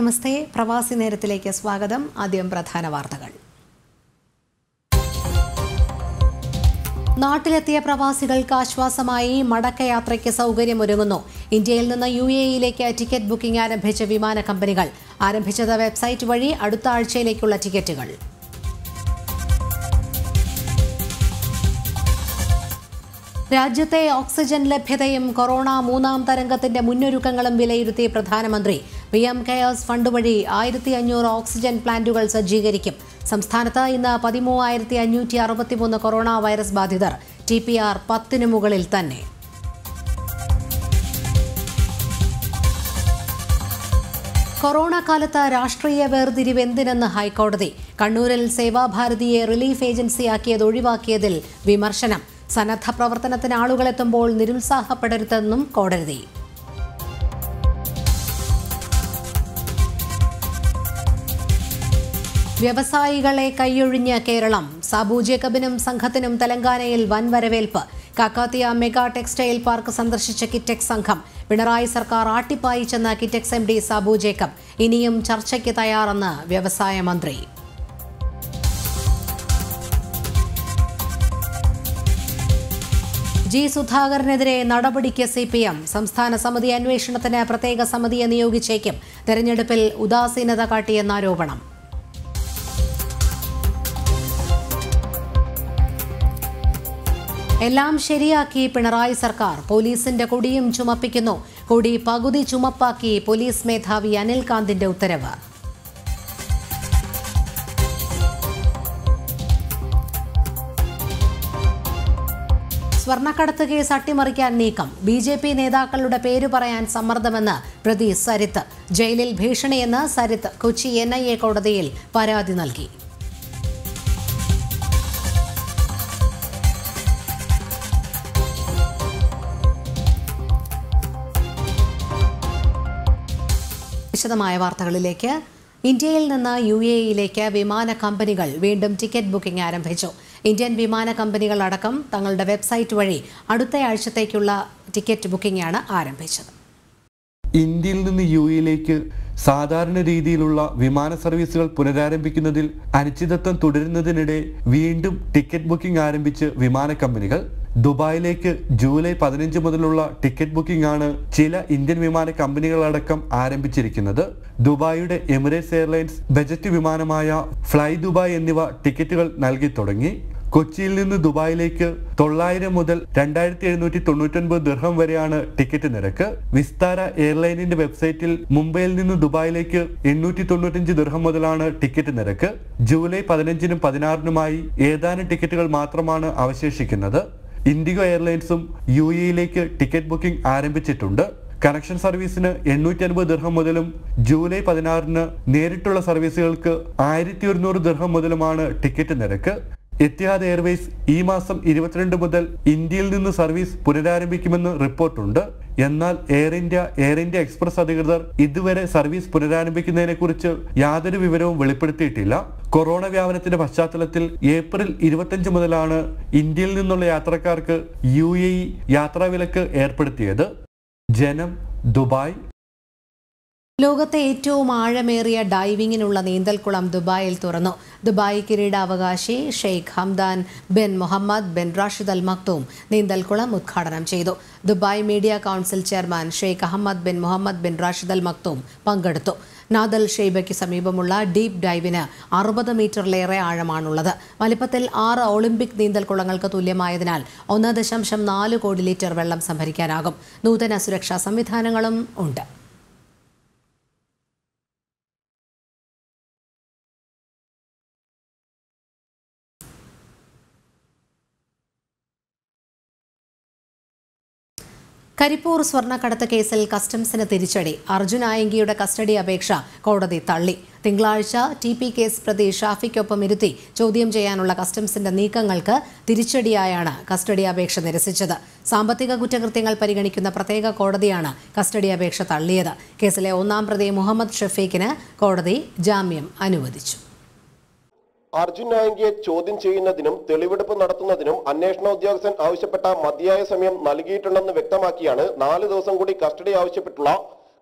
നമസ്തേ, പ്രവാസി നേരത്തിലേക്ക് സ്വാഗതം. ആദ്യം പ്രധാന വാർത്തകൾ. നാട്ടിലെത്തിയ പ്രവാസികൾക്ക് ആശ്വാസമായി മടക്കയാത്രയ്ക്ക് സൗകര്യമൊരുങ്ങുന്നു. ഇന്ത്യയിൽ നിന്ന് UAE-യിലേക്ക് ടിക്കറ്റ് ബുക്കിംഗ് ആരംഭിച്ച വിമാന കമ്പനികൾ. ആരംഭിച്ചത് വെബ്സൈറ്റ് വഴി അടുത്ത ആഴ്ചയിലേക്കുള്ള ടിക്കറ്റുകൾ. രാജ്യത്തെ ഓക്സിജൻ ലഭ്യതയും കൊറോണ മൂന്നാം തരംഗത്തിന്റെ മുന്നൊരുക്കങ്ങളും വിലയിരുത്തി പ്രധാനമന്ത്രി. PM കെയേഴ്സ് ഫണ്ട് വഴി 1500 ഓക്സിജൻ പ്ലാന്റുകൾ സജ്ജീകരിക്കും. സംസ്ഥാനത്ത് ഇന്ന് 13,563 കൊറോണ വൈറസ് ബാധിതർ. TPR 10 മുകളിൽ തന്നെ. കൊറോണ കാലത്ത് രാഷ്ട്രീയ വേർതിരിവ് എന്തിനെന്ന് ഹൈക്കോടതി. കണ്ണൂരിൽ സേവാഭാരതിയെ റിലീഫ് ഏജൻസിയാക്കിയത് ഒഴിവാക്കിയതിൽ വിമർശനം. സന്നദ്ധ പ്രവർത്തനത്തിന് ആളുകളെത്തുമ്പോൾ നിരുത്സാഹപ്പെടരുതെന്നും കോടതി. വ്യവസായികളെ കൈയൊഴിഞ്ഞ് കേരളം. സാബു ജേക്കബിനും സംഘത്തിനും തെലങ്കാനയിൽ വൻ വരവേൽപ്പ്. കാക്കാത്തിയ മെഗാ ടെക്സ്റ്റൈൽ പാർക്ക് സന്ദർശിച്ച കിറ്റെക്സ് സംഘം. പിണറായി സർക്കാർ ആട്ടിപ്പായിച്ചെന്ന കിറ്റെക്സ് MD സാബു ജേക്കബ്. ഇനിയും ചർച്ചയ്ക്ക് തയ്യാറെന്ന് വ്യവസായ മന്ത്രി. G. സുധാകരനെതിരെ നടപടിക്ക് CPM. സംസ്ഥാന സമിതി അന്വേഷണത്തിന് പ്രത്യേക സമിതിയെ നിയോഗിച്ചേക്കും. തെരഞ്ഞെടുപ്പിൽ ഉദാസീനത കാട്ടിയെന്ന ആരോപണം. എല്ലാം ശരിയാക്കി പിണറായി സർക്കാർ. പോലീസിന്റെ കൊടിയും ചുമപ്പിക്കുന്നു. കൊടി പകുതി ചുമപ്പാക്കി പോലീസ് മേധാവി അനിൽ കാന്തിന്റെ ഉത്തരവ്. സ്വർണ്ണക്കടത്ത് കേസ് അട്ടിമറിക്കാൻ നീക്കം. BJP നേതാക്കളുടെ പേര് പറയാൻ സമ്മർദ്ദമെന്ന് പ്രതി സരിത്ത്. ജയിലിൽ ഭീഷണിയെന്ന് സരിത്ത് കൊച്ചി NIA കോടതിയിൽ പരാതി നൽകി. വിശദമായ വാർത്തകളിലേക്ക്. ഇന്ത്യയിൽ നിന്ന് UAE-യിലേക്ക് വിമാന കമ്പനികൾ വീണ്ടും ടിക്കറ്റ് ബുക്കിംഗ് ആരംഭിച്ചു. ഇന്ത്യൻ വിമാന കമ്പനികൾ അടക്കം തങ്ങളുടെ വെബ്സൈറ്റ് വഴി അടുത്ത ആഴ്ചത്തേക്കുള്ള ടിക്കറ്റ് ബുക്കിംഗാണ് ആരംഭിച്ചത്. ഇന്ത്യയിൽ നിന്ന് UAE-യിലേക്ക് സാധാരണ രീതിയിലുള്ള വിമാന സർവീസുകൾ പുനരാരംഭിക്കുന്നതിൽ അനിശ്ചിതത്വം തുടരുന്നതിനിടെ വീണ്ടും ടിക്കറ്റ് ബുക്കിംഗ് ആരംഭിച്ച് വിമാന കമ്പനികൾ. ദുബായിലേക്ക് ജൂലൈ 15 മുതലുള്ള ടിക്കറ്റ് ബുക്കിംഗ് ആണ് ചില ഇന്ത്യൻ വിമാന കമ്പനികളടക്കം ആരംഭിച്ചിരിക്കുന്നത്. ദുബായിയുടെ എമിറേറ്റ്സ് എയർലൈൻസ് ബജറ്റ് വിമാനമായ ഫ്ലൈ ദുബായ് എന്നിവ ടിക്കറ്റുകൾ നൽകി തുടങ്ങി. കൊച്ചിയിൽ നിന്ന് ദുബായിലേക്ക് 900 മുതൽ 2799 ദിർഹം വരെയാണ് ടിക്കറ്റ് നിരക്ക്. വിസ്താര എയർലൈനിന്റെ വെബ്സൈറ്റിൽ മുംബൈയിൽ നിന്ന് ദുബായിലേക്ക് 895 ദിർഹം മുതലാണ് ടിക്കറ്റ് നിരക്ക്. ജൂലൈ 15-നും 16-നുമായി ഏതാനും ടിക്കറ്റുകൾ മാത്രമാണ് അവശേഷിക്കുന്നത്. ഇൻഡിഗോ എയർലൈൻസും UAE-യിലേക്ക് ടിക്കറ്റ് ബുക്കിംഗ് ആരംഭിച്ചിട്ടുണ്ട്. കണക്ഷൻ സർവീസിന് 850 ദിർഹം മുതലും ജൂലൈ 16-ന് നേരിട്ടുള്ള സർവീസുകൾക്ക് 1100 ദിർഹം മുതലുമാണ് ടിക്കറ്റ് നിരക്ക്. എത്തിഹാദ് എയർവേസ് ഈ മാസം 22 മുതൽ ഇന്ത്യയിൽ നിന്ന് സർവീസ് പുനരാരംഭിക്കുമെന്ന് റിപ്പോർട്ടുണ്ട്. എന്നാൽ എയർ ഇന്ത്യ എക്സ്പ്രസ് അധികൃതർ ഇതുവരെ സർവീസ് പുനരാരംഭിക്കുന്നതിനെക്കുറിച്ച് യാതൊരു വിവരവും വെളിപ്പെടുത്തിയിട്ടില്ല. കൊറോണ വ്യാപനത്തിന്റെ പശ്ചാത്തലത്തിൽ ഏപ്രിൽ 25 മുതലാണ് ഇന്ത്യയിൽ നിന്നുള്ള യാത്രക്കാർക്ക് UAE യാത്രാവിലക്ക് ഏർപ്പെടുത്തിയത്. ജനം, ദുബായ്. ലോകത്തെ ഏറ്റവും ആഴമേറിയ ഡൈവിംഗിനുള്ള നീന്തൽക്കുളം ദുബായിൽ തുറന്നു. ദുബായ് കിരീടാവകാശി Sheikh Hamdan bin Mohammed bin Rashid Al Maktoum നീന്തൽക്കുളം ഉദ്ഘാടനം ചെയ്തു. Dubai media council chairman Sheikh Ahmed bin Mohammed bin Rashid Al Maktoum പങ്കെടുത്തു. നാദൽ ഷെയ്ബയ്ക്ക് സമീപമുള്ള ഡീപ് ഡൈവിന് 60 മീറ്ററിലേറെ ആഴമാണുള്ളത്. വലിപ്പത്തിൽ 6 ഒളിമ്പിക് നീന്തൽക്കുളങ്ങൾക്ക് തുല്യമായതിനാൽ 1.4 കോടി ലിറ്റർ വെള്ളം സംഭരിക്കാനാകും. നൂതന സുരക്ഷാ സംവിധാനങ്ങളും ഉണ്ട്. കരിപ്പൂർ സ്വർണ്ണക്കടത്ത് കേസിൽ കസ്റ്റംസിന് തിരിച്ചടി. അർജുൻ ആയങ്കിയുടെ കസ്റ്റഡി അപേക്ഷ കോടതി തള്ളി. തിങ്കളാഴ്ച TP കേസ് പ്രതി ഷാഫിക്കൊപ്പം ഇരുത്തി ചോദ്യം ചെയ്യാനുള്ള കസ്റ്റംസിന്റെ നീക്കങ്ങൾക്ക് തിരിച്ചടിയായാണ് കസ്റ്റഡി അപേക്ഷ നിരസിച്ചത്. സാമ്പത്തിക കുറ്റകൃത്യങ്ങൾ പരിഗണിക്കുന്ന പ്രത്യേക കോടതിയാണ് കസ്റ്റഡി അപേക്ഷ തള്ളിയത്. കേസിലെ 1-ാം പ്രതി മുഹമ്മദ് ഷഫീഖിന് കോടതി ജാമ്യം അനുവദിച്ചു. അർജുൻ ആയങ്കിയെ ചോദ്യം ചെയ്യുന്നതിനും തെളിവെടുപ്പ് നടത്തുന്നതിനും അന്വേഷണ ഉദ്യോഗസ്ഥൻ ആവശ്യപ്പെട്ട മതിയായ സമയം നൽകിയിട്ടുണ്ടെന്ന് വ്യക്തമാക്കിയാണ് 4 ദിവസം കൂടി കസ്റ്റഡി ആവശ്യപ്പെട്ടുള്ള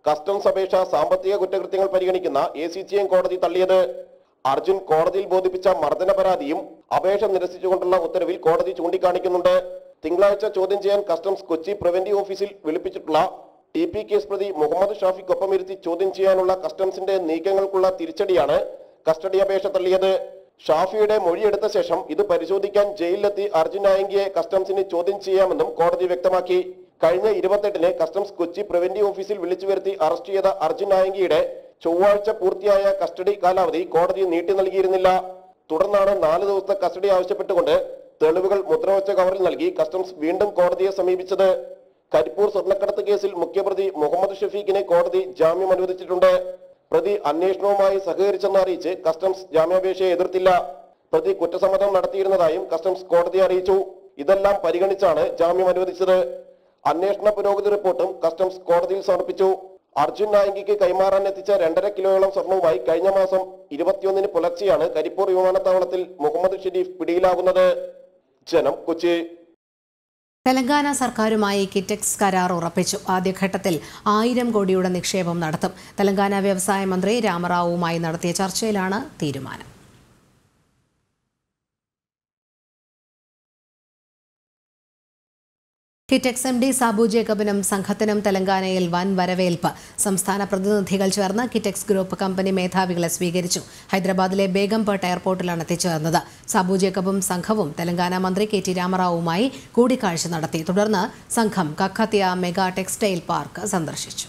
കസ്റ്റംസ് അപേക്ഷ സാമ്പത്തിക കുറ്റകൃത്യങ്ങൾ പരിഗണിക്കുന്ന ACGM കോടതി തള്ളിയത്. അർജുൻ കോടതിയിൽ ബോധിപ്പിച്ച മർദ്ദന പരാതിയും അപേക്ഷ നിരസിച്ചുകൊണ്ടുള്ള ഉത്തരവിൽ കോടതി ചൂണ്ടിക്കാണിക്കുന്നുണ്ട്. തിങ്കളാഴ്ച ചോദ്യം ചെയ്യാൻ കസ്റ്റംസ് കൊച്ചി പ്രിവന്റീവ് ഓഫീസിൽ വിളിപ്പിച്ചിട്ടുള്ള TP കേസ് പ്രതി മുഹമ്മദ് ഷാഫിക്കൊപ്പം ഇരുത്തി ചോദ്യം ചെയ്യാനുള്ള കസ്റ്റംസിന്റെ നീക്കങ്ങൾക്കുള്ള തിരിച്ചടിയാണ് കസ്റ്റഡി അപേക്ഷ തള്ളിയത്. ഷാഫിയുടെ മൊഴിയെടുത്ത ശേഷം ഇത് പരിശോധിക്കാൻ ജയിലിലെത്തി അർജുൻ ആയങ്കിയെ കസ്റ്റംസിന് ചോദ്യം ചെയ്യാമെന്നും കോടതി വ്യക്തമാക്കി. കഴിഞ്ഞ 28-ന് കസ്റ്റംസ് കൊച്ചി പ്രിവന്റീവ് ഓഫീസിൽ വിളിച്ചു വരുത്തി അറസ്റ്റ് ചെയ്ത അർജുൻ ആയങ്കിയുടെ ചൊവ്വാഴ്ച പൂർത്തിയായ കസ്റ്റഡി കാലാവധി കോടതി നീട്ടി നൽകിയിരുന്നില്ല. തുടർന്നാണ് 4 ദിവസത്തെ കസ്റ്റഡി ആവശ്യപ്പെട്ടുകൊണ്ട് തെളിവുകൾ മുദ്രവച്ച കവറിൽ നൽകി കസ്റ്റംസ് വീണ്ടും കോടതിയെ സമീപിച്ചത്. കരിപ്പൂർ സ്വർണ്ണക്കടത്ത് കേസിൽ മുഖ്യപ്രതി മുഹമ്മദ് ഷഫീഖിനെ കോടതി ജാമ്യം അനുവദിച്ചിട്ടുണ്ട്. പ്രതി അന്വേഷണവുമായി സഹകരിച്ചെന്ന് അറിയിച്ച് കസ്റ്റംസ് ജാമ്യാപേക്ഷയെ എതിർത്തില്ല. പ്രതി കുറ്റസമ്മതം നടത്തിയിരുന്നതായും കസ്റ്റംസ് കോടതിയെ അറിയിച്ചു. ഇതെല്ലാം പരിഗണിച്ചാണ് ജാമ്യം അനുവദിച്ചത്. അന്വേഷണ പുരോഗതി റിപ്പോർട്ടും കസ്റ്റംസ് കോടതിയിൽ സമർപ്പിച്ചു. അർജുൻ നായങ്കിക്ക് കൈമാറാൻ എത്തിച്ച 2.5 കിലോയോളം സ്വർണവുമായി കഴിഞ്ഞ മാസം 21-ന് പുലർച്ചെയാണ് കരിപ്പൂർ വിമാനത്താവളത്തിൽ മുഹമ്മദ് ഷരീഫ് പിടിയിലാകുന്നത്. ജനം, കൊച്ചി. തെലങ്കാന സർക്കാരുമായി കിറ്റെക്സ് കരാർ ഉറപ്പിച്ചു. ആദ്യഘട്ടത്തിൽ 1000 കോടിയുടെ നിക്ഷേപം നടത്തും. തെലങ്കാന വ്യവസായ മന്ത്രി രാമറാവുമായി നടത്തിയ ചർച്ചയിലാണ് തീരുമാനം. കിറ്റെക്സ് MD സാബു ജേക്കബിനും സംഘത്തിനും തെലങ്കാനയിൽ വൻ വരവേൽപ്പ്. സംസ്ഥാന പ്രതിനിധികൾ ചേർന്ന് കിറ്റെക്സ് ഗ്രൂപ്പ് കമ്പനി മേധാവികളെ സ്വീകരിച്ചു. ഹൈദരാബാദിലെ ബേഗംപേട്ട് എയർപോർട്ടിലാണ് എത്തിച്ചേർന്നത്. സാബു ജേക്കബും സംഘവും തെലങ്കാന മന്ത്രി KT രാമറാവുമായി കൂടിക്കാഴ്ച നടത്തി. തുടർന്ന് സംഘം കക്കത്തിയ മെഗാ ടെക്സ്റ്റൈൽ പാർക്ക് സന്ദർശിച്ചു.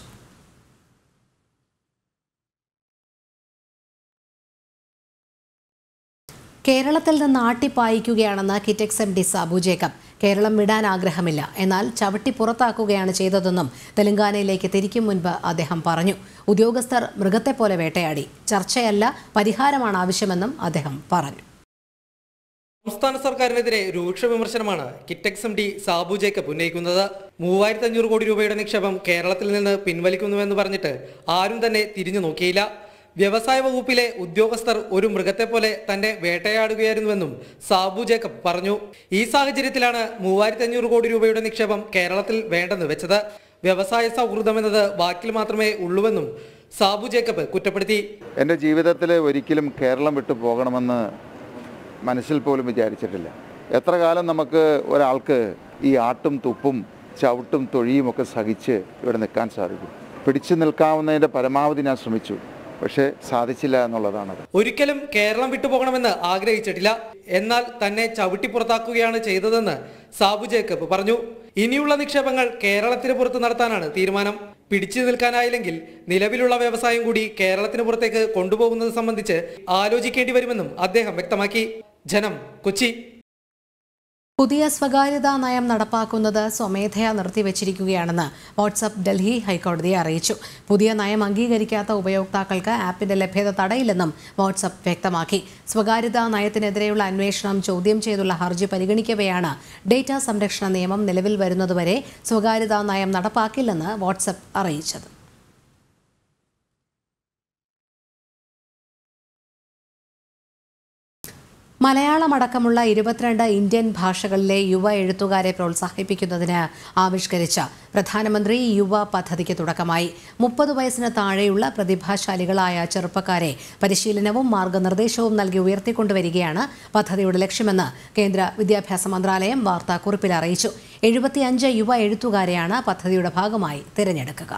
കേരളത്തിൽ നിന്ന് ആട്ടിപ്പായിക്കുകയാണെന്ന് കിറ്റെക്സ് MD സാബു ജേക്കബ്. കേരളം വിടാൻ ആഗ്രഹമില്ല, എന്നാൽ ചവിട്ടി പുറത്താക്കുകയാണ് ചെയ്തതെന്നും തെലങ്കാനയിലേക്ക് തിരിക്കും മുൻപ് അദ്ദേഹം പറഞ്ഞു. ഉദ്യോഗസ്ഥർ മൃഗത്തെ പോലെ വേട്ടയാടി. ചർച്ചയല്ല, പരിഹാരമാണ് ആവശ്യമെന്നും അദ്ദേഹം പറഞ്ഞു. സംസ്ഥാന സർക്കാരിനെതിരെ രൂക്ഷ വിമർശനമാണ് കിറ്റെക്സ് MD സാബു ജേക്കബ് ഉന്നയിക്കുന്നത്. 3500 കോടി രൂപയുടെ നിക്ഷേപം കേരളത്തിൽ നിന്ന് പിൻവലിക്കുന്നുവെന്ന് പറഞ്ഞിട്ട് ആരും തന്നെ തിരിഞ്ഞു നോക്കിയില്ല. വ്യവസായ വകുപ്പിലെ ഉദ്യോഗസ്ഥർ ഒരു മൃഗത്തെ പോലെ തന്നെ വേട്ടയാടുകയായിരുന്നുവെന്നും സാബു ജേക്കബ് പറഞ്ഞു. ഈ സാഹചര്യത്തിലാണ് 3500 കോടി രൂപയുടെ നിക്ഷേപം കേരളത്തിൽ വേണ്ടെന്ന് വെച്ചത്. വ്യവസായ സൗഹൃദമെന്നത് വാക്കിൽ മാത്രമേ ഉള്ളൂവെന്നും സാബു ജേക്കബ് കുറ്റപ്പെടുത്തി. എൻ്റെ ജീവിതത്തിൽ ഒരിക്കലും കേരളം വിട്ടു പോകണമെന്ന് മനസ്സിൽ പോലും വിചാരിച്ചിട്ടില്ല. എത്ര കാലം നമുക്ക് ഒരാൾക്ക് ഈ ആട്ടും തുപ്പും ചവിട്ടും തൊഴിയും ഒക്കെ സഹിച്ച് ഇവിടെ നിൽക്കാൻ സാധിക്കും? പിടിച്ചു നിൽക്കാവുന്നതിൻ്റെ പരമാവധി ഞാൻ ശ്രമിച്ചു, പക്ഷേ സാധിച്ചില്ല എന്നുള്ളതാണത്. ഒരിക്കലും കേരളം വിട്ടുപോകണമെന്ന് ആഗ്രഹിച്ചിട്ടില്ല, എന്നാൽ തന്നെ ചവിട്ടി പുറത്താക്കുകയാണ് ചെയ്തതെന്ന് സാബു ജേക്കബ് പറഞ്ഞു. ഇനിയുള്ള നിക്ഷേപങ്ങൾ കേരളത്തിന് പുറത്ത് നടത്താനാണ് തീരുമാനം. പിടിച്ചു നിൽക്കാനായില്ലെങ്കിൽ നിലവിലുള്ള വ്യവസായം കൂടി കേരളത്തിന് പുറത്തേക്ക് കൊണ്ടുപോകുന്നത് സംബന്ധിച്ച് ആലോചിക്കേണ്ടി വരുമെന്നും അദ്ദേഹം വ്യക്തമാക്കി. ജനം, കൊച്ചി. പുതിയ സ്വകാര്യതാ നയം നടപ്പാക്കുന്നത് സ്വമേധയാ നിർത്തിവച്ചിരിക്കുകയാണെന്ന് വാട്സ്ആപ്പ് ഡൽഹി ഹൈക്കോടതിയെ അറിയിച്ചു. പുതിയ നയം അംഗീകരിക്കാത്ത ഉപയോക്താക്കൾക്ക് ആപ്പിന്റെ ലഭ്യത തടയില്ലെന്നും വാട്സ്ആപ്പ് വ്യക്തമാക്കി. സ്വകാര്യതാ നയത്തിനെതിരെയുള്ള അന്വേഷണം ചോദ്യം ചെയ്തുള്ള ഹർജി പരിഗണിക്കവെയാണ് ഡേറ്റാ സംരക്ഷണ നിയമം നിലവിൽ വരുന്നതുവരെ സ്വകാര്യതാ നയം നടപ്പാക്കില്ലെന്ന് വാട്സ്ആപ്പ് അറിയിച്ചത്. മലയാളം അടക്കമുള്ള 22 ഇന്ത്യൻ ഭാഷകളിലെ യുവ എഴുത്തുകാരെ പ്രോത്സാഹിപ്പിക്കുന്നതിന് ആവിഷ്കരിച്ച പ്രധാനമന്ത്രി യുവ പദ്ധതിക്ക് തുടക്കമായി. 30 വയസ്സിന് താഴെയുള്ള പ്രതിഭാശാലികളായ ചെറുപ്പക്കാരെ പരിശീലനവും മാർഗനിർദ്ദേശവും നൽകി ഉയർത്തിക്കൊണ്ടുവരികയാണ് പദ്ധതിയുടെ ലക്ഷ്യമെന്ന് കേന്ദ്ര വിദ്യാഭ്യാസ മന്ത്രാലയം വാർത്താക്കുറിപ്പിൽ അറിയിച്ചു. 75 യുവ എഴുത്തുകാരെയാണ് പദ്ധതിയുടെ ഭാഗമായി തിരഞ്ഞെടുക്കുക.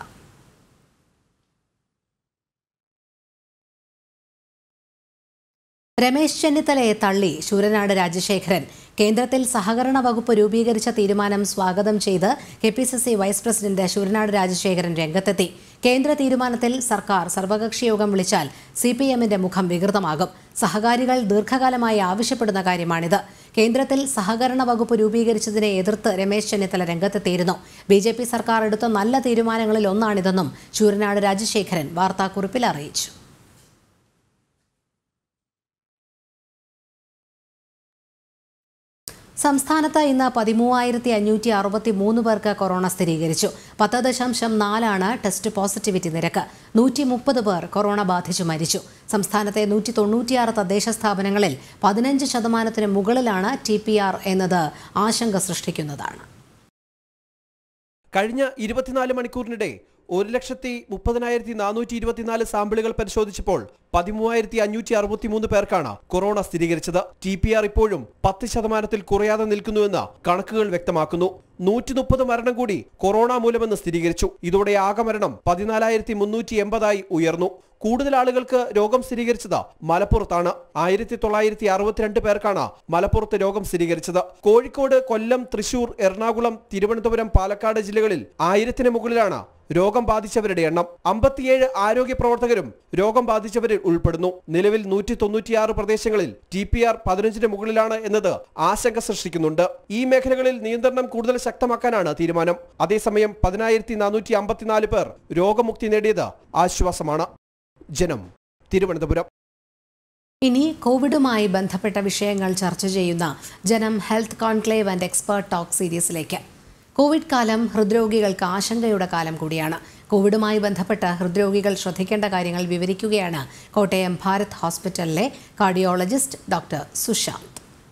രമേശ് ചെന്നിത്തലയെ തള്ളി ശൂരനാട് രാജശേഖരൻ. കേന്ദ്രത്തിൽ സഹകരണ വകുപ്പ് രൂപീകരിച്ച തീരുമാനം സ്വാഗതം ചെയ്ത് KPCC vice president Sooranad Rajasekharan രംഗത്തെത്തി. കേന്ദ്ര തീരുമാനത്തിൽ സർക്കാർ സർവകക്ഷി യോഗം വിളിച്ചാൽ CPMന്റെ മുഖം വികൃതമാകും. സഹകാരികൾ ദീർഘകാലമായി ആവശ്യപ്പെടുന്ന കാര്യമാണിത്. കേന്ദ്രത്തിൽ സഹകരണ വകുപ്പ് രൂപീകരിച്ചതിനെ എതിർത്ത് രമേശ് ചെന്നിത്തല രംഗത്തെത്തിയിരുന്നു. BJP സർക്കാർ എടുത്ത നല്ല തീരുമാനങ്ങളിൽ ഒന്നാണിതെന്നും ശൂരനാട് രാജശേഖരൻ വാർത്താക്കുറിപ്പിൽ അറിയിച്ചു. സംസ്ഥാനത്ത് ഇന്ന് 13,563 പേർക്ക് കൊറോണ സ്ഥിരീകരിച്ചു. 10.4 ടെസ്റ്റ് പോസിറ്റിവിറ്റി നിരക്ക്. 130 പേർ കൊറോണ ബാധിച്ചു മരിച്ചു. സംസ്ഥാനത്തെ 196 തദ്ദേശ സ്ഥാപനങ്ങളിൽ 15% മുകളിലാണ് TPR എന്നത് ആശങ്ക സൃഷ്ടിക്കുന്നതാണ്. കഴിഞ്ഞ 24 മണിക്കൂറിനിടെ 1,30,424 സാമ്പിളുകൾ പരിശോധിച്ചപ്പോൾ 13,563 പേർക്കാണ് കൊറോണ സ്ഥിരീകരിച്ചത്. TPR ഇപ്പോഴും 10% കുറയാതെ നിൽക്കുന്നുവെന്ന് കണക്കുകൾ വ്യക്തമാക്കുന്നു. 130 മരണം കൂടി കൊറോണ മൂലമെന്ന് സ്ഥിരീകരിച്ചു. ഇതോടെ ആകെ മരണം 14,380 ഉയർന്നു. കൂടുതൽ ആളുകൾക്ക് രോഗം സ്ഥിരീകരിച്ചത് മലപ്പുറത്താണ്. 1962 പേർക്കാണ് മലപ്പുറത്ത് രോഗം സ്ഥിരീകരിച്ചത്. കോഴിക്കോട്, കൊല്ലം, തൃശൂർ, എറണാകുളം, തിരുവനന്തപുരം, പാലക്കാട് ജില്ലകളിൽ 1000-ന് മുകളിലാണ് രോഗം ബാധിച്ചവരുടെ എണ്ണം. 57 ആരോഗ്യ പ്രവർത്തകരും രോഗം ബാധിച്ചവരിൽ ഉൾപ്പെടുന്നു. നിലവിൽ 196 പ്രദേശങ്ങളിൽ TPR 15-ന് മുകളിലാണ് എന്നത് ആശങ്ക സൃഷ്ടിക്കുന്നുണ്ട്. ഈ മേഖലകളിൽ നിയന്ത്രണം കൂടുതൽ ശക്തമാക്കാനാണ് തീരുമാനം. അതേസമയം 10,454 പേർ രോഗമുക്തി നേടിയത് ആശ്വാസമാണ്. ജനം, തിരുവനന്തപുരം. ഇനി കോവിഡുമായി ബന്ധപ്പെട്ട വിഷയങ്ങൾ ചർച്ച ചെയ്യുന്ന Janam health conclave and expert talk സീരീസിലേക്ക്. കോവിഡ് കാലം ഹൃദ്രോഗികൾക്ക് ആശങ്കയുടെ കാലം കൂടിയാണ്. കോവിഡുമായി ബന്ധപ്പെട്ട് ഹൃദ്രോഗികൾ ശ്രദ്ധിക്കേണ്ട കാര്യങ്ങൾ വിവരിക്കുകയാണ് കോട്ടയം ഭാരത് ഹോസ്പിറ്റലിലെ കാർഡിയോളജിസ്റ്റ് ഡോക്ടർ സുശാന്ത്.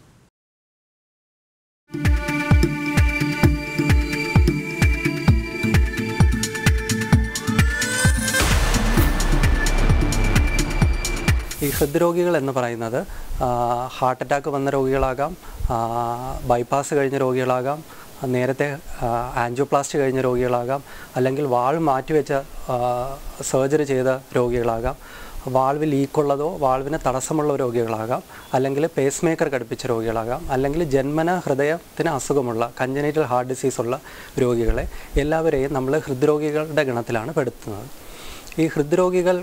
ഈ ഹൃദ്രോഗികൾ എന്ന് പറയുന്നത് ഹാർട്ട് അറ്റാക്ക് വന്ന രോഗികളാകാം, ബൈപ്പാസ് കഴിഞ്ഞ രോഗികളാകാം, നേരത്തെ ആൻജിയോപ്ലാസ്റ്റി കഴിഞ്ഞ രോഗികളാകാം, അല്ലെങ്കിൽ വാൾവ് മാറ്റിവെച്ച സർജറി ചെയ്ത രോഗികളാകാം, വാൾവ് ലീക്കുള്ളതോ വാൾവിന് തടസ്സമുള്ള രോഗികളാകാം, അല്ലെങ്കിൽ പേസ് മേക്കർ ഘടിപ്പിച്ച രോഗികളാകാം, അല്ലെങ്കിൽ ജന്മന ഹൃദയത്തിന് അസുഖമുള്ള കൺജനൈറ്റൽ ഹാർട്ട് ഡിസീസ് ഉള്ള രോഗികളെ എല്ലാവരെയും നമ്മൾ ഹൃദ്രോഗികളുടെ ഗണത്തിലാണ് പെടുത്തുന്നത്. ഈ ഹൃദ്രോഗികൾ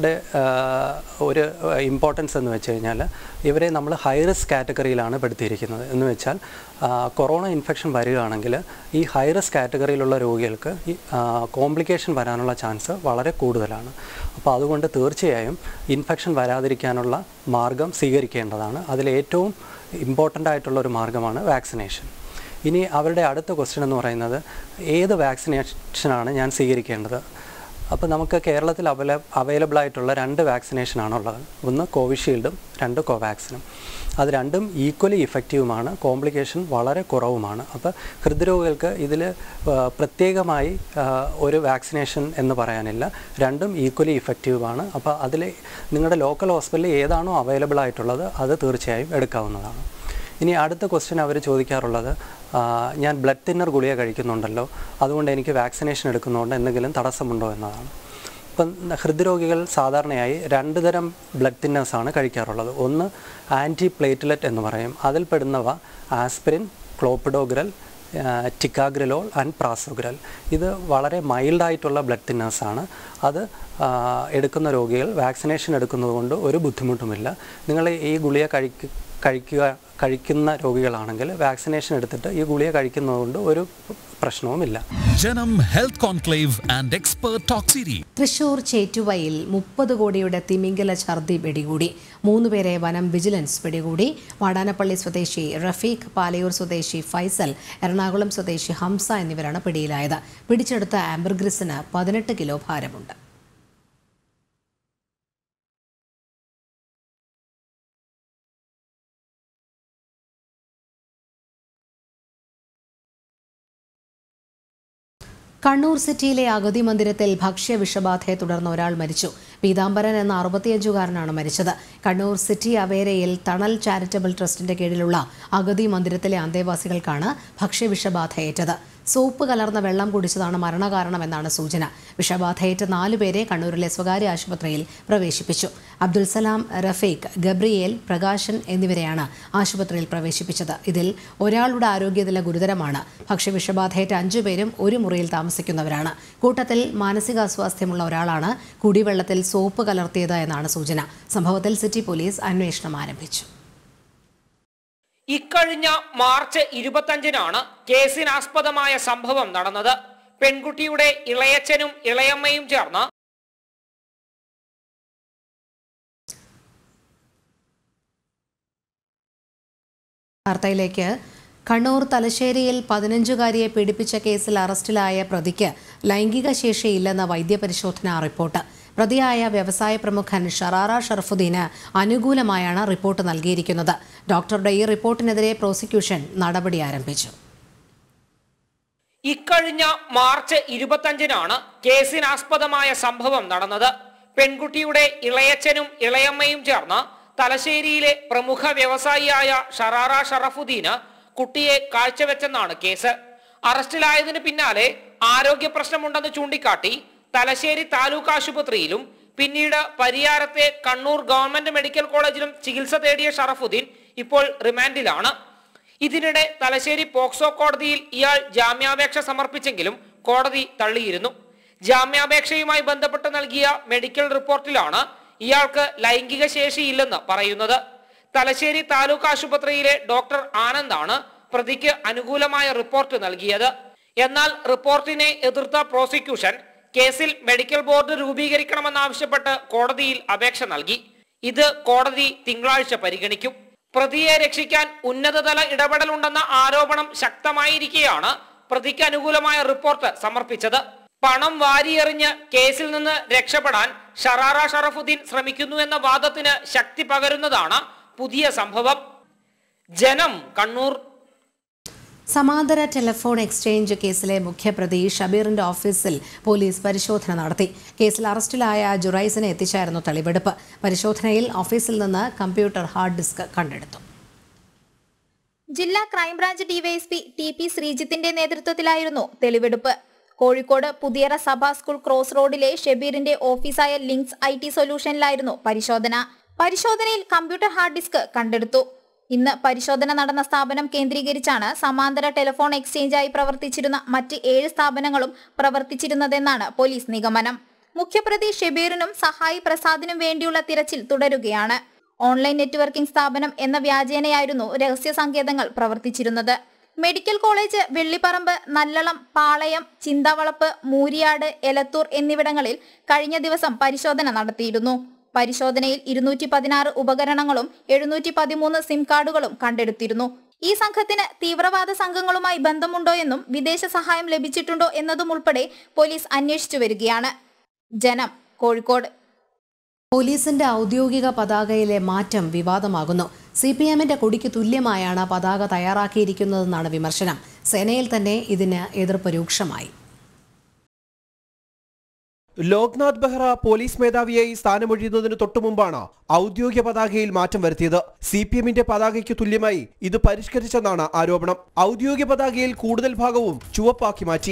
ഒരു ഇമ്പോർട്ടൻസ് എന്ന് വെച്ച് കഴിഞ്ഞാൽ ഇവരെ നമ്മൾ ഹൈ റിസ്ക് കാറ്റഗറിയിലാണ് പെടുത്തിയിരിക്കുന്നത്. എന്ന് വെച്ചാൽ കൊറോണ ഇൻഫെക്ഷൻ വരികയാണെങ്കിൽ ഈ ഹൈ റിസ്ക് കാറ്റഗറിയിലുള്ള രോഗികൾക്ക് ഈ കോംപ്ലിക്കേഷൻ വരാനുള്ള ചാൻസ് വളരെ കൂടുതലാണ്. അപ്പോൾ അതുകൊണ്ട് തീർച്ചയായും ഇൻഫെക്ഷൻ വരാതിരിക്കാനുള്ള മാർഗം സ്വീകരിക്കേണ്ടതാണ്. അതിലേറ്റവും ഇമ്പോർട്ടൻ്റ് ആയിട്ടുള്ള ഒരു മാർഗ്ഗമാണ് വാക്സിനേഷൻ. ഇനി അവരുടെ അടുത്ത ക്വസ്റ്റ്യൻ എന്ന് പറയുന്നത് ഏത് വാക്സിനേഷനാണ് ഞാൻ സ്വീകരിക്കേണ്ടത്? അപ്പോൾ നമുക്ക് കേരളത്തിൽ അവൈലബിൾ ആയിട്ടുള്ള 2 വാക്സിനേഷനാണുള്ളത്. ഒന്ന് കോവിഷീൽഡും 2 കോവാക്സിനും. അത് രണ്ടും ഈക്വലി ഇഫക്റ്റീവുമാണ്, കോംപ്ലിക്കേഷൻ വളരെ കുറവുമാണ്. അപ്പോൾ ഹൃദ്രോഗികൾക്ക് ഇതിൽ പ്രത്യേകമായി ഒരു വാക്സിനേഷൻ എന്ന് പറയാനില്ല, രണ്ടും ഈക്വലി ഇഫക്റ്റീവാണ്. അപ്പോൾ അതിൽ നിങ്ങളുടെ ലോക്കൽ ഹോസ്പിറ്റലിൽ ഏതാണോ അവൈലബിൾ ആയിട്ടുള്ളത് അത് തീർച്ചയായും എടുക്കാവുന്നതാണ്. ഇനി അടുത്ത ക്വസ്റ്റ്യൻ അവർ ചോദിക്കാറുള്ളത്, ഞാൻ ബ്ലഡ് തിന്നർ ഗുളിക കഴിക്കുന്നുണ്ടല്ലോ, അതുകൊണ്ട് എനിക്ക് വാക്സിനേഷൻ എടുക്കുന്നതുകൊണ്ട് എന്തെങ്കിലും തടസ്സമുണ്ടോ എന്നതാണ്. ഇപ്പം ഹൃദ്രോഗികൾ സാധാരണയായി 2 തരം ബ്ലഡ് തിന്നേഴ്സാണ് കഴിക്കാറുള്ളത്. ഒന്ന് ആൻറ്റി പ്ലേറ്റ്ലെറ്റ് എന്ന് പറയും. അതിൽപ്പെടുന്നവ aspirin, clopidogrel, ticagrelor and prasugrel. ഇത് വളരെ മൈൽഡായിട്ടുള്ള ബ്ലഡ് തിന്നേഴ്സാണ്. അത് എടുക്കുന്ന രോഗികൾ വാക്സിനേഷൻ എടുക്കുന്നത് കൊണ്ട് ഒരു ബുദ്ധിമുട്ടുമില്ല. നിങ്ങൾ ഈ ഗുളിക കഴിക്കുന്ന രോഗികളാണെങ്കിൽ വാക്സിനേഷൻ എടുത്തിട്ട് ഈ ഗുളിക കഴിക്കുന്നതുകൊണ്ട് ഒരു പ്രശ്നവുമില്ല. Janam health conclave and expert talk series. Thrissur ചേറ്റുവയിൽ 30 കോടിയുടെ തിമിംഗല ഛർദി പിടികൂടി. 3 പേരെ വനം വിജിലൻസ് പിടികൂടി. വാടാനപ്പള്ളി സ്വദേശി റഫീഖ്, പാലയൂർ സ്വദേശി ഫൈസൽ, എറണാകുളം സ്വദേശി ഹംസ എന്നിവരാണ് പിടിയിലായത്. പിടിച്ചെടുത്ത ആംബർഗ്രിസിന് 18 കിലോ ഭാരമുണ്ട്. കണ്ണൂർ സിറ്റിയിലെ അഗതി മന്ദിരത്തിൽ ഭക്ഷ്യ വിഷബാധയെ തുടർന്ന് ഒരാൾ മരിച്ചു. പീതാംബരൻ എന്ന 65-കാരനാണ് മരിച്ചത്. കണ്ണൂർ സിറ്റി അവേരയിൽ തണൽ ചാരിറ്റബിൾ ട്രസ്റ്റിന്റെ കീഴിലുള്ള അഗതി മന്ദിരത്തിലെ അന്തേവാസികൾക്കാണ് ഭക്ഷ്യവിഷബാധയേറ്റത്. സോപ്പ് കലർന്ന വെള്ളം കുടിച്ചതാണ് മരണകാരണമെന്നാണ് സൂചന. വിഷബാധയേറ്റ 4 പേരെ കണ്ണൂരിലെ സ്വകാര്യ ആശുപത്രിയിൽ പ്രവേശിപ്പിച്ചു. അബ്ദുൽ സലാം, റഫീഖ്, ഗബ്രിയേൽ, പ്രകാശൻ എന്നിവരെയാണ് ആശുപത്രിയിൽ പ്രവേശിപ്പിച്ചത്. ഇതിൽ ഒരാളുടെ ആരോഗ്യനില ഗുരുതരമാണ്. ഭക്ഷ്യവിഷബാധയേറ്റ 5 പേരും ഒരു മുറിയിൽ താമസിക്കുന്നവരാണ്. കൂട്ടത്തിൽ മാനസികാസ്വാസ്ഥ്യമുള്ള ഒരാളാണ് കുടിവെള്ളത്തിൽ സോപ്പ് കലർത്തിയത് എന്നാണ് സൂചന. സംഭവത്തിൽ സിറ്റി പോലീസ് അന്വേഷണം ആരംഭിച്ചു. ഇക്കഴിഞ്ഞ മാർച്ച് 25-നാണ് കേസിനാസ്പദമായ സംഭവം നടന്നത്. പെൺകുട്ടിയുടെ ഇളയച്ചനും ഇളയമ്മയും ചേർന്ന് വാർത്തയിലേക്ക്. കണ്ണൂർ തലശ്ശേരിയിൽ 15-കാരിയെ പീഡിപ്പിച്ച കേസിൽ അറസ്റ്റിലായ പ്രതിക്ക് ലൈംഗിക ശേഷിയില്ലെന്ന വൈദ്യപരിശോധനാ റിപ്പോർട്ട്. പ്രതിയായ വ്യവസായ പ്രമുഖൻ ഷറാറ ഷറഫുദ്ദീന് അനുകൂലമായാണ് റിപ്പോർട്ട് നൽകിയിരിക്കുന്നത്. ഡോക്ടറുടെ ഈ റിപ്പോർട്ടിനെതിരെ പ്രോസിക്യൂഷൻ നടപടി ആരംഭിച്ചു. ഇക്കഴിഞ്ഞ മാർച്ച് 25-നാണ് കേസിനാസ്പദമായ സംഭവം നടന്നത്. പെൺകുട്ടിയുടെ ഇളയച്ചനും ഇളയമ്മയും ചേർന്ന് തലശ്ശേരിയിലെ പ്രമുഖ വ്യവസായിയായ ഷറാറ ഷറഫുദ്ദീന് കുട്ടിയെ കാഴ്ചവെച്ചെന്നാണ് കേസ്. അറസ്റ്റിലായതിന് പിന്നാലെ ആരോഗ്യ പ്രശ്നമുണ്ടെന്ന് ചൂണ്ടിക്കാട്ടി തലശ്ശേരി താലൂക്ക് ആശുപത്രിയിലും പിന്നീട് പരിയാരത്തെ കണ്ണൂർ ഗവൺമെന്റ് മെഡിക്കൽ കോളേജിലും ചികിത്സ തേടിയ ഷറഫുദ്ദീൻ ഇപ്പോൾ റിമാൻഡിലാണ്. ഇതിനിടെ തലശ്ശേരി പോക്സോ കോടതിയിൽ ഇയാൾ ജാമ്യാപേക്ഷ സമർപ്പിച്ചെങ്കിലും കോടതി തള്ളിയിരുന്നു. ജാമ്യാപേക്ഷയുമായി ബന്ധപ്പെട്ട് നൽകിയ മെഡിക്കൽ റിപ്പോർട്ടിലാണ് ഇയാൾക്ക് ലൈംഗിക ശേഷിയില്ലെന്ന് പറയുന്നത്. തലശ്ശേരി താലൂക്ക് ആശുപത്രിയിലെ ഡോക്ടർ ആനന്ദാണ് പ്രതിക്ക് അനുകൂലമായ റിപ്പോർട്ട് നൽകിയത്. എന്നാൽ റിപ്പോർട്ടിനെ എതിർത്ത പ്രോസിക്യൂഷൻ കേസിൽ മെഡിക്കൽ ബോർഡ് രൂപീകരിക്കണമെന്നാവശ്യപ്പെട്ട് കോടതിയിൽ അപേക്ഷ നൽകി. ഇത് കോടതി തിങ്കളാഴ്ച പരിഗണിക്കും. പ്രതിയെ രക്ഷിക്കാൻ ഉന്നതതല ഇടപെടലുണ്ടെന്ന ആരോപണം ശക്തമായിരിക്കെയാണ് പ്രതിക്ക് അനുകൂലമായ റിപ്പോർട്ട് സമർപ്പിച്ചത്. പണം വാരിയെറിഞ്ഞ് കേസിൽ നിന്ന് രക്ഷപ്പെടാൻ ഷറാറ ഷറഫുദ്ദീൻ ശ്രമിക്കുന്നുവെന്ന വാദത്തിന് ശക്തി പകരുന്നതാണ് പുതിയ സംഭവം. ജനം, കണ്ണൂർ. സമാന്തര ടെലിഫോൺ എക്സ്ചേഞ്ച് കേസിലെ മുഖ്യപ്രതി ഷബീറിന്റെ ഓഫീസിൽ പോലീസ് പരിശോധന നടത്തി. കേസിൽ അറസ്റ്റിലായ ജുറൈസിനെ എത്തിച്ചായിരുന്നു തെളിവെടുപ്പ്. പരിശോധനയിൽ ഓഫീസിൽ നിന്ന് കമ്പ്യൂട്ടർ ഹാർഡ് ഡിസ്ക് കണ്ടെടുത്തു. ജില്ലാ ക്രൈംബ്രാഞ്ച് ഡിവൈഎസ്പി ടി.പി. ശ്രീജിത്തിന്റെ നേതൃത്വത്തിലായിരുന്നു തെളിവെടുപ്പ്. കോഴിക്കോട് പുതിയറ സഭാ സ്കൂൾ ക്രോസ് റോഡിലെ ഷബീറിന്റെ ഓഫീസായ ലിങ്ക്സ് IT സൊല്യൂഷനിലായിരുന്നു പരിശോധന. പരിശോധനയിൽ കമ്പ്യൂട്ടർ ഹാർഡ് ഡിസ്ക് കണ്ടെടുത്തു. ഇന്ന് പരിശോധന നടന്ന സ്ഥാപനം കേന്ദ്രീകരിച്ചാണ് സമാന്തര ടെലിഫോൺ എക്സ്ചേഞ്ചായി പ്രവർത്തിച്ചിരുന്ന മറ്റ് 7 സ്ഥാപനങ്ങളും പ്രവർത്തിച്ചിരുന്നതെന്നാണ് പോലീസ് നിഗമനം. മുഖ്യപ്രതി ഷബീറിനും സഹായി പ്രസാദിനും വേണ്ടിയുള്ള തിരച്ചിൽ തുടരുകയാണ്. ഓൺലൈൻ നെറ്റ്വർക്കിംഗ് സ്ഥാപനം എന്ന വ്യാജേനയായിരുന്നു രഹസ്യ സങ്കേതങ്ങൾ പ്രവർത്തിച്ചിരുന്നത്. മെഡിക്കൽ കോളേജ്, വെള്ളിപ്പറമ്പ്, നല്ലളം, പാളയം, ചിന്തവളപ്പ്, മൂരിയാട്, എലത്തൂർ എന്നിവിടങ്ങളിൽ കഴിഞ്ഞ ദിവസം പരിശോധന നടത്തിയിരുന്നു. പരിശോധനയിൽ 216 ഉപകരണങ്ങളും 713 സിം കാർഡുകളും കണ്ടെടുത്തിരുന്നു. ഈ സംഘത്തിന് തീവ്രവാദ സംഘങ്ങളുമായി ബന്ധമുണ്ടോ എന്നും വിദേശ സഹായം ലഭിച്ചിട്ടുണ്ടോ എന്നതും ഉൾപ്പെടെ പോലീസ് അന്വേഷിച്ചു വരികയാണ്. ജനം, കോഴിക്കോട്. പോലീസിന്റെ ഔദ്യോഗിക പതാകയിലെ മാറ്റം വിവാദമാകുന്നു. CPMന്റെ കൊടിക്ക് തുല്യമായാണ് പതാക തയ്യാറാക്കിയിരിക്കുന്നതെന്നാണ് വിമർശനം. സേനയിൽ തന്നെ ഇതിന് എതിർപ്പ് രൂക്ഷമായി. ലോക്നാഥ് ബെഹ്റ പോലീസ് മേധാവിയായി സ്ഥാനമൊഴിയുന്നതിന് തൊട്ടുമുമ്പാണ് ഔദ്യോഗിക പതാകയിൽ മാറ്റം വരുത്തിയത്. CPMന്റെ പതാകയ്ക്ക് തുല്യമായി ഇത് പരിഷ്കരിച്ചെന്നാണ് ആരോപണം. ഔദ്യോഗിക പതാകയിൽ കൂടുതൽ ഭാഗവും ചുവപ്പാക്കി മാറ്റി.